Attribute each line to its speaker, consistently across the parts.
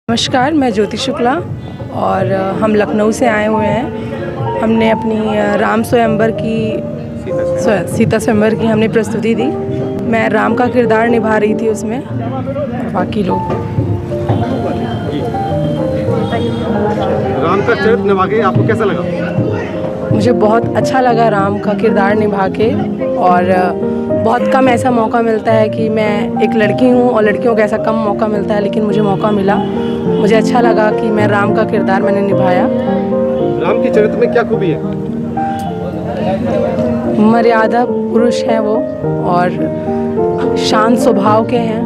Speaker 1: नमस्कार, मैं ज्योति शुक्ला और हम लखनऊ से आए हुए हैं। हमने अपनी राम स्वयंवर की सीता स्वयंवर की हमने प्रस्तुति दी। मैं राम का किरदार निभा रही थी उसमें, और बाकी लोग। राम का चरित्र निभा के आपको कैसा लगा?
Speaker 2: मुझे बहुत अच्छा लगा राम का किरदार निभा के, और बहुत कम ऐसा मौका मिलता है कि मैं एक लड़की हूँ और लड़कियों को ऐसा कम मौका मिलता है, लेकिन मुझे मौका मिला। मुझे अच्छा लगा कि मैं राम का किरदार मैंने निभाया।
Speaker 1: राम के चरित्र में क्या खूबी है?
Speaker 2: मर्यादा पुरुष है वो और शांत स्वभाव के हैं।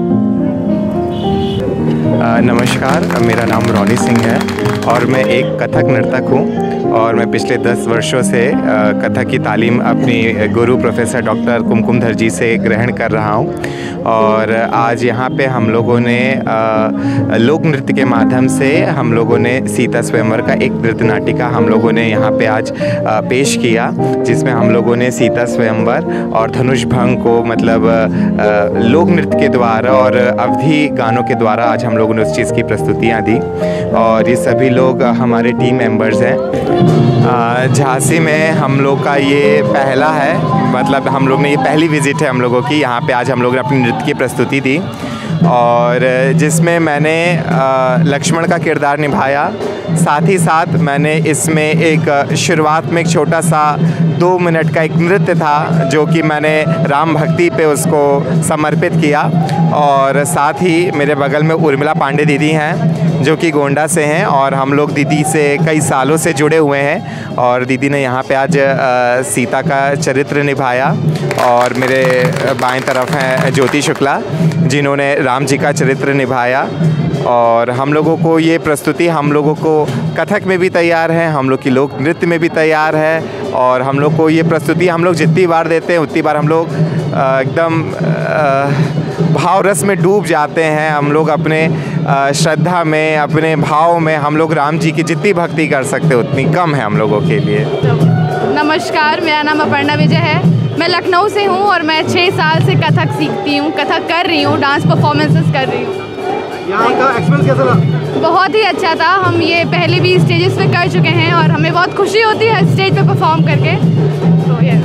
Speaker 3: नमस्कार, मेरा नाम रोनी सिंह है और मैं एक कथक नर्तक हूँ और मैं पिछले 10 वर्षों से कथक की तालीम अपनी गुरु प्रोफेसर डॉक्टर कुमकुमधर जी से ग्रहण कर रहा हूँ। और आज यहाँ पे हम लोगों ने लोक नृत्य के माध्यम से हम लोगों ने सीता स्वयंवर का एक नृत्य नाटिका हम लोगों ने यहाँ पे आज पेश किया, जिसमें हम लोगों ने सीता स्वयंवर और धनुष भंग को मतलब लोक नृत्य के द्वारा और अवधि गानों के द्वारा आज हम लोगों ने उस चीज़ की प्रस्तुतियाँ दी। और ये सभी लोग हमारे टीम मेंबर्स हैं। झांसी में हम लोग का ये पहला है, मतलब हम लोग ने ये पहली विज़िट है हम लोगों की। यहाँ पे आज हम लोग ने अपनी नृत्य की प्रस्तुति दी और जिसमें मैंने लक्ष्मण का किरदार निभाया। साथ ही साथ मैंने इसमें एक शुरुआत में एक छोटा सा 2 मिनट का एक नृत्य था जो कि मैंने राम भक्ति पे उसको समर्पित किया। और साथ ही मेरे बगल में उर्मिला पांडे दीदी हैं जो कि गोंडा से हैं और हम लोग दीदी से कई सालों से जुड़े हुए हैं। और दीदी ने यहाँ पे आज सीता का चरित्र निभाया। और मेरे बाएं तरफ हैं ज्योति शुक्ला जिन्होंने राम जी का चरित्र निभाया। और हम लोगों को ये प्रस्तुति हम लोगों को कथक में भी तैयार है, हम लोग की लोक नृत्य में भी तैयार है। और हम लोग को ये प्रस्तुति हम लोग जितनी बार देते हैं उतनी बार हम लोग एकदम भाव रस में डूब जाते हैं। हम लोग अपने श्रद्धा में, अपने भाव में हम लोग राम जी की जितनी भक्ति कर सकते उतनी कम है हम लोगों के लिए।
Speaker 4: नमस्कार, मेरा नाम अपर्णा विजय है। मैं लखनऊ से हूँ और मैं 6 साल से कथक सीखती हूँ, कथक कर रही हूँ, डांस परफॉर्मेंसेस कर रही हूँ।
Speaker 1: यहाँ का एक्सपीरियंस कैसा रहा?
Speaker 4: बहुत ही अच्छा था। हम ये पहले भी स्टेजेस पे कर चुके हैं और हमें बहुत खुशी होती है स्टेज पे परफॉर्म करके। तो ये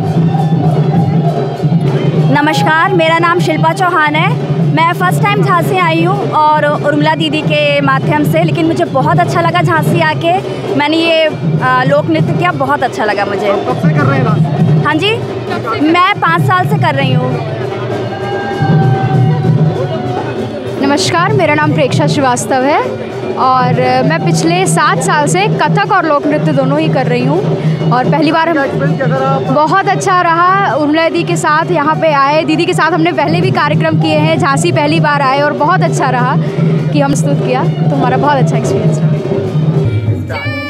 Speaker 5: नमस्कार, मेरा नाम शिल्पा चौहान है। मैं फ़र्स्ट टाइम झांसी आई हूँ और उर्मिला दीदी के माध्यम से, लेकिन मुझे बहुत अच्छा लगा झांसी आके। मैंने ये लोक नृत्य किया, बहुत अच्छा लगा मुझे।
Speaker 1: कब से कर रहे हैं?
Speaker 5: हाँ जी, मैं 5 साल से कर रही हूँ।
Speaker 4: नमस्कार, मेरा नाम प्रेक्षा श्रीवास्तव है और मैं पिछले 7 साल से कथक और लोक नृत्य दोनों ही कर रही हूँ। और पहली बार बहुत अच्छा रहा। उर्मिला दीदी के साथ यहाँ पे आए, दीदी के साथ हमने पहले भी कार्यक्रम किए हैं, झांसी पहली बार आए और बहुत अच्छा रहा कि हम प्रस्तुत किया, तो हमारा बहुत अच्छा एक्सपीरियंस रहा।